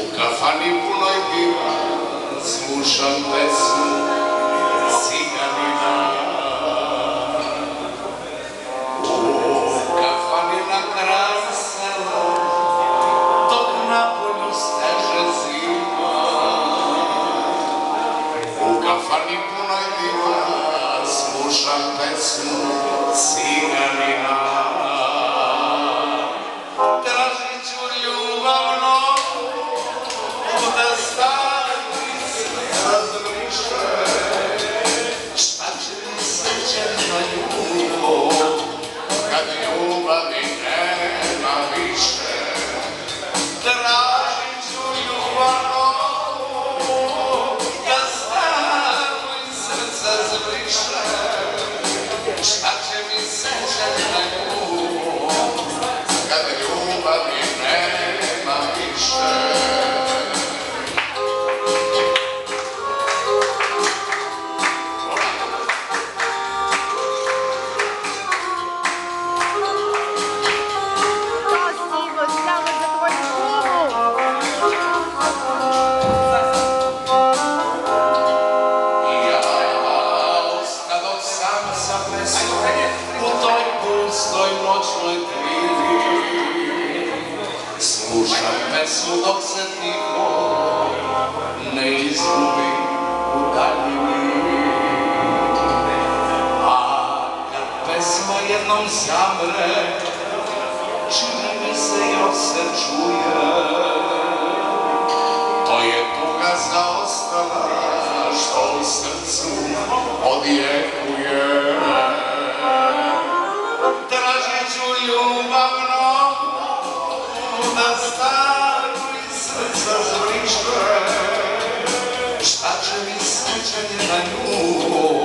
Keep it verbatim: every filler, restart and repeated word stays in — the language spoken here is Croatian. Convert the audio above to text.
kafani punoj piva slušam pesmu ciganina. U kafani na kraju sela dok napolju steže zima. U kafani punoj piva slušam pesmu ciganina. Tražit ću ljubav novu da stari se razbriše. Šta će mi sreće na ljubav kad ljubavi nema više? Tražit ću ljubav novu da stari srce zbriše. Šta će mi sreće na ljubav kad ljubavi nema više? U toj pustoj noćnoj krivi slušam pesmu dok se tiho ne izgubi u daljini. A kad pesma jednom zamre, čini mi se još se čuje. To je tuga zaostala što u srcu odjekuje. Tražit ću ljubav novu da stari srca zbriše. Šta će mi srećenje na nju